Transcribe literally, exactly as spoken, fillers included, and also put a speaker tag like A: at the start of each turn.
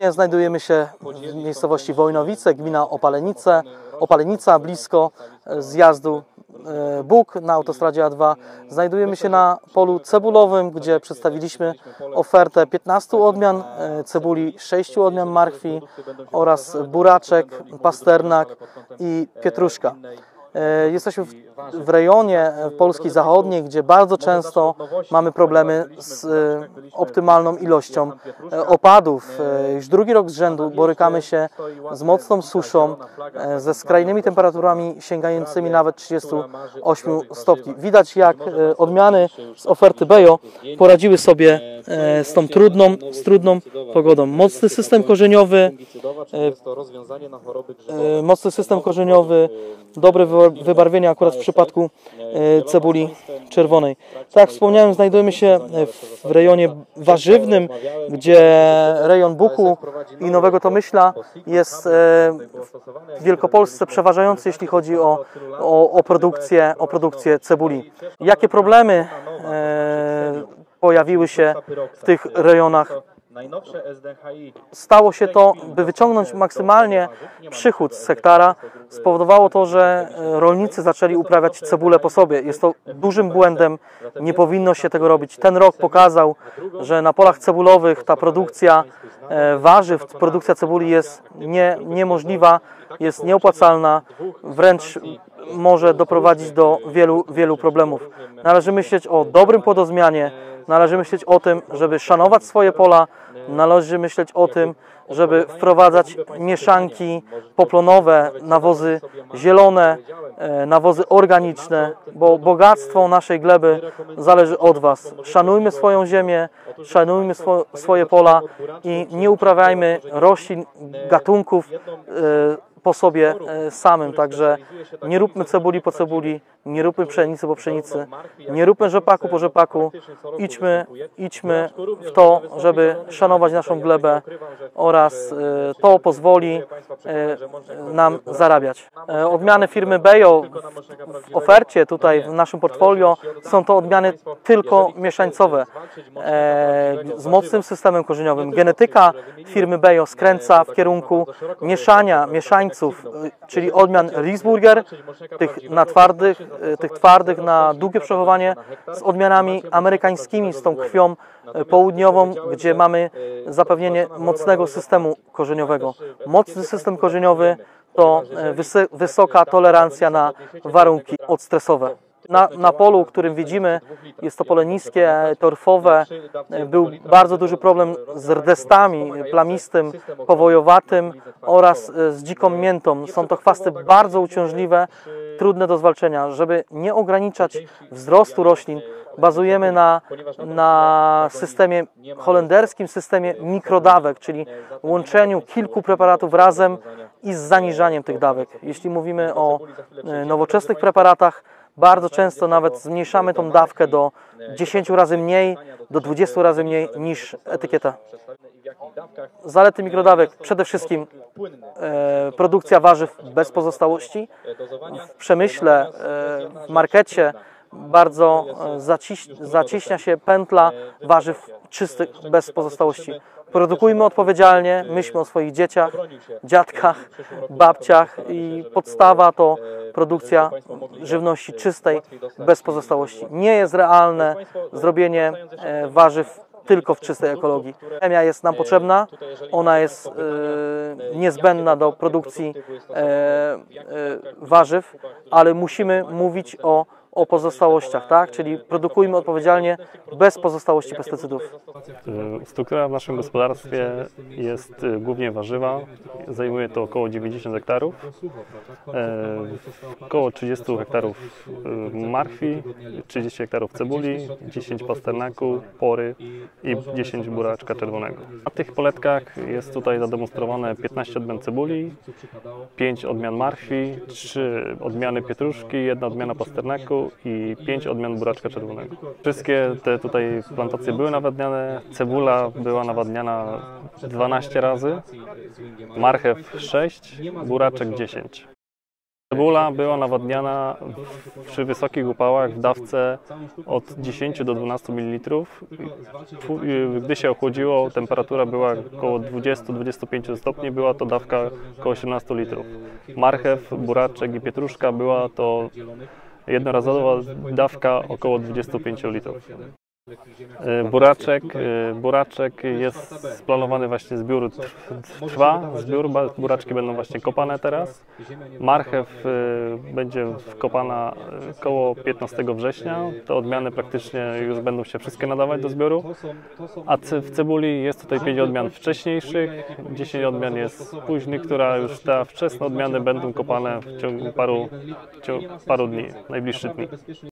A: Znajdujemy się w miejscowości Wojnowice, gmina Opalenice, Opalenica, blisko zjazdu Bóg na autostradzie A dwa. Znajdujemy się na polu cebulowym, gdzie przedstawiliśmy ofertę piętnastu odmian cebuli, sześciu odmian marchwi oraz buraczek, pasternak i pietruszka. Jesteśmy w rejonie Polski Zachodniej, gdzie bardzo często mamy problemy z optymalną ilością opadów. Już drugi rok z rzędu borykamy się z mocną suszą, ze skrajnymi temperaturami sięgającymi nawet trzydziestu ośmiu stopni. Widać, jak odmiany z oferty Bejo poradziły sobie z tą trudną, z trudną pogodą. Mocny system korzeniowy, mocny system korzeniowy, dobre wybarwienie akurat w przypadku cebuli czerwonej. Tak jak wspomniałem, znajdujemy się w rejonie warzywnym, gdzie rejon buku i Nowego Tomyśla jest w Wielkopolsce przeważający, jeśli chodzi o, o, o, produkcję, o produkcję cebuli. Jakie problemy pojawiły się w tych rejonach? Stało się to, by wyciągnąć maksymalnie przychód z hektara, spowodowało to, że rolnicy zaczęli uprawiać cebulę po sobie. Jest to dużym błędem, nie powinno się tego robić. Ten rok pokazał, że na polach cebulowych ta produkcja warzyw, produkcja cebuli jest nie, niemożliwa, jest nieopłacalna, wręcz może doprowadzić do wielu, wielu problemów. Należy myśleć o dobrym płodozmianie, należy myśleć o tym, żeby szanować swoje pola, należy myśleć o tym, żeby wprowadzać mieszanki poplonowe, nawozy zielone, nawozy organiczne, bo bogactwo naszej gleby zależy od Was. Szanujmy swoją ziemię, szanujmy swo swoje pola i nie uprawiajmy roślin, gatunków po sobie samym, także nie róbmy cebuli po cebuli, nie róbmy pszenicy po pszenicy, nie róbmy rzepaku po rzepaku, idźmy, idźmy w to, żeby szanować naszą glebę oraz to pozwoli nam zarabiać. Odmiany firmy Bejo w ofercie tutaj w naszym portfolio są to odmiany tylko mieszańcowe z mocnym systemem korzeniowym. Genetyka firmy Bejo skręca w kierunku mieszania, mieszańców, czyli odmian Riesburger, tych na twardych, tych twardych na długie przechowanie, z odmianami amerykańskimi, z tą krwią południową, gdzie mamy zapewnienie mocnego systemu korzeniowego. Mocny system korzeniowy to wysoka tolerancja na warunki odstresowe. Na, na polu, którym widzimy, jest to pole niskie, torfowe, był bardzo duży problem z rdestami, plamistym, powojowatym oraz z dziką miętą. Są to chwasty bardzo uciążliwe, trudne do zwalczenia. Żeby nie ograniczać wzrostu roślin, bazujemy na, na systemie holenderskim, systemie mikrodawek, czyli łączeniu kilku preparatów razem i z zaniżaniem tych dawek. Jeśli mówimy o nowoczesnych preparatach, bardzo często nawet zmniejszamy tą dawkę do dziesięciu razy mniej, do dwudziestu razy mniej niż etykieta. Zalety mikrodawek: przede wszystkim e, produkcja warzyw bez pozostałości. W przemyśle, e, w markecie bardzo zaciś, zacieśnia się pętla warzyw czystych bez pozostałości. Produkujmy odpowiedzialnie, myślmy o swoich dzieciach, dziadkach, babciach i podstawa to produkcja żywności czystej, bez pozostałości. Nie jest realne zrobienie warzyw tylko w czystej ekologii. Chemia jest nam potrzebna, ona jest e, niezbędna do produkcji e, e, warzyw, ale musimy mówić o o pozostałościach, tak? Czyli produkujmy odpowiedzialnie, bez pozostałości pestycydów.
B: Struktura w naszym gospodarstwie jest głównie warzywa. Zajmuje to około dziewięćdziesiąt hektarów. Około trzydzieści hektarów marchwi, trzydzieści hektarów cebuli, dziesięć pasternaku, pory i dziesięć buraczka czerwonego. Na tych poletkach jest tutaj zademonstrowane piętnaście odmian cebuli, pięć odmian marchwi, trzy odmiany pietruszki, jedna odmiana pasternaku i pięć odmian buraczka czerwonego. Wszystkie te tutaj plantacje były nawadniane, cebula była nawadniana dwanaście razy, marchew sześć, buraczek dziesięć. Cebula była nawadniana przy wysokich upałach w dawce od dziesięciu do dwunastu mililitrów. Gdy się ochłodziło, temperatura była około dwudziestu do dwudziestu pięciu stopni, była to dawka około osiemnastu litrów. Marchew, buraczek i pietruszka była to jednorazowa dawka około dwudziestu pięciu litrów. Buraczek, buraczek jest splanowany właśnie, zbiór trwa, zbiór, buraczki będą właśnie kopane teraz. Marchew będzie kopana około piętnastego września, te odmiany praktycznie już będą się wszystkie nadawać do zbioru. A w cebuli jest tutaj pięć odmian wcześniejszych, dziesięć odmian jest późnych, która już te wczesne odmiany będą kopane w ciągu paru, w ciągu paru dni, najbliższych dni.